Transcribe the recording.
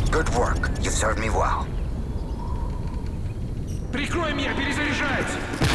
Good work. You've served me well. Прикрой меня, перезаряжается!